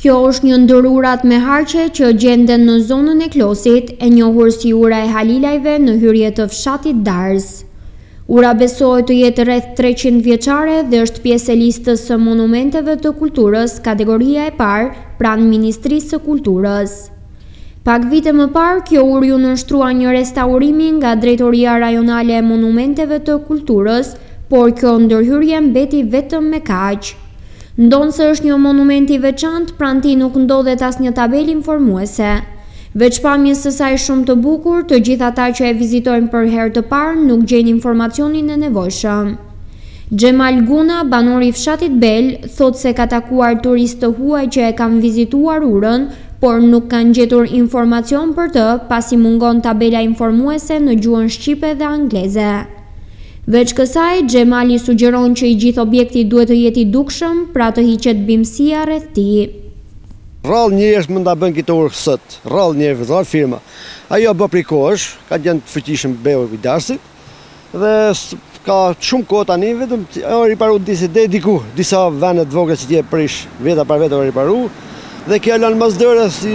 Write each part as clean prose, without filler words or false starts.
Kjo është një ndër urat me harqe që gjenden në zonën e Klosit, e njohur si ura e Halilajve në hyrje të fshatit Dars. Ura besohet të jetë rreth 300 vjeçare dhe është pjesë e listës së monumenteve të kulturës, kategoria e parë, pranë Ministrisë së Kulturës. Pak vite më parë, kjo urë ju nënshtrua një restaurimi nga Drejtoria Rajonale e Monumenteve të Kulturës, por kjo ndërhyrje mbeti vetëm me kaq. Ndonë se është një monument i veçantë, pranë tij nuk ndodhet asnjë tabelë informuese. Veç pamjes së saj shumë të bukur, të gjithë ata që e vizitojnë për herë të parë nuk gjejnë informacionin e nevojshëm. Xhemal Guna, banori i fshatit Bel, thotë se ka takuar turistë të huaj që e kanë vizituar urën, por nuk kanë gjetur informacion për të, pasi mungon tabela informuese në gjuhën shqipe dhe angleze. Veç kësaj, Xhemali sugjeron që i gjithë objekti duhet të jetë i dukshëm, pra të hiqet bimësia rreth tij. Rrallë njerëz mund ta bën këtë urë sot, rrallë njerëz, rrallë firma. Ajo bë prej kohësh, ka qenë të fuqishëm beu i Darsit dhe ka shumë kohë tani vetëm riparu diku, disa vende të vogla që ti e prish, veta për veta riparu dhe kjo lënë Masdërë si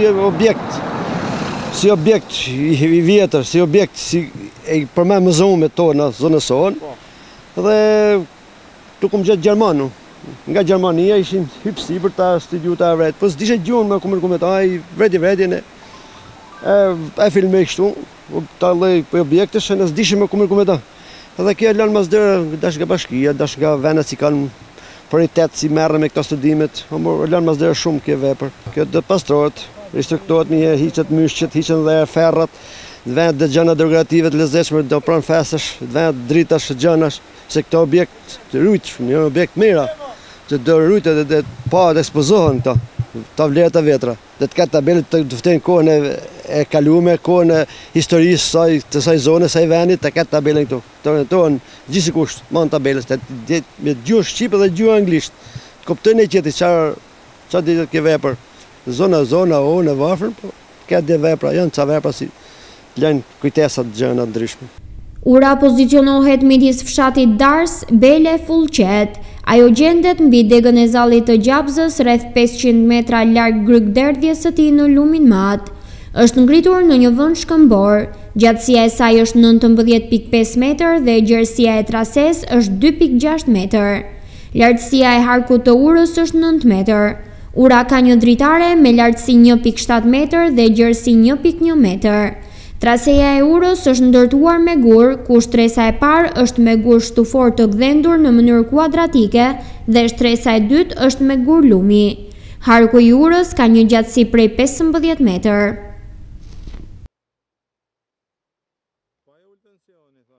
objekt i vjetër, si objekt e përmend muzeumit tonë në zonën sonë. Dhe tukum gjatë Gjermanu. Nga Gjermania ishim hypë sipër ta studiu ta vret. Po s'dishe gjuhën me komentaj, vreti e filmej kështu, ta lloj objektesh që s'dishim me komentaj. Dhe kjo lënë Masdërë dash nga bashkia, dash nga vendet që kanë prioritet si merren me këto studimet, lënë Masdërë shumë kjo vepër. Kjo do pastrohet, restruktohet me hiqet myshqet, hiqen dhe ferrat, vend dhe gjëna dekorative të lezetshme, do pranë festash, vend dritash, gjënash, se këto objekt të rujtshëm, një objekt mira, që do rujtet dhe pa të ekspozohen këto vlerat e vetra. Dhe të ketë tabelet të ftejnë kohën e kalume, kohën e historisë të saj zone, saj vendit, të ketë tabelen këtu. Të orientohen gjithsesi me tabelës, me gjuhë shqipe dhe gjuhë anglisht. Kuptojnë e qeti çfarë ditë kjo vepër. Zona o në varfër, po ka dhe vepra, janë ca vepra si lënë kujtesat gjëna ndryshme. Ura pozicionohet midis fshatit Dars, Bele, Fullqet. Ajo gjendet mbi degën e Zallit të Gjabzës, rreth 500 metra larg grykderdhjes së tij në lumin mat. Është ngritur në një vend shkëmbor. Gjatësia e saj është 19.5 metër dhe gjerësia e trasesë është 2.6 metër. Lartësia e harkut të urës është 9 metër. Ura ka një dritare me lartësi 1.7 metër dhe gjerësi 1.1 metër. Traseja e urës është ndërtuar me gur, ku shtresa e parë është me gur shtufor të gdhendur në mënyrë kuadratike dhe shtresa e dytë është me gur lumi. Harku i urës ka një gjatësi prej 15 metër.